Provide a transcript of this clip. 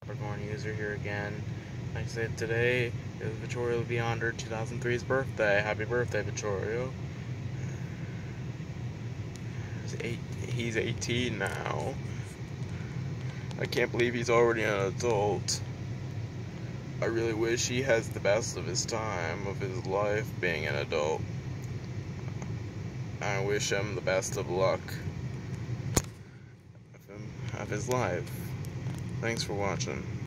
Capricorn user here again. Like I said, today is Vittorio Beyonder 2003's birthday. Happy birthday, Vittorio. He's 18 now. I can't believe he's already an adult. I really wish he has the best of his time of his life being an adult. I wish him the best of luck of his life. Thanks for watching.